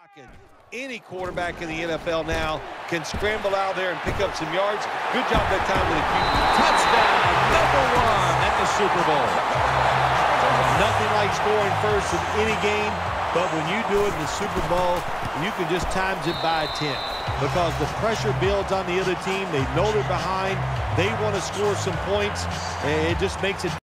Any quarterback in the NFL now can scramble out there and pick up some yards. Good job that time with the QB. Touchdown, #1 at the Super Bowl. Nothing like scoring first in any game, but when you do it in the Super Bowl, you can just times it by 10 because the pressure builds on the other team. They know they're behind. They want to score some points, and it just makes it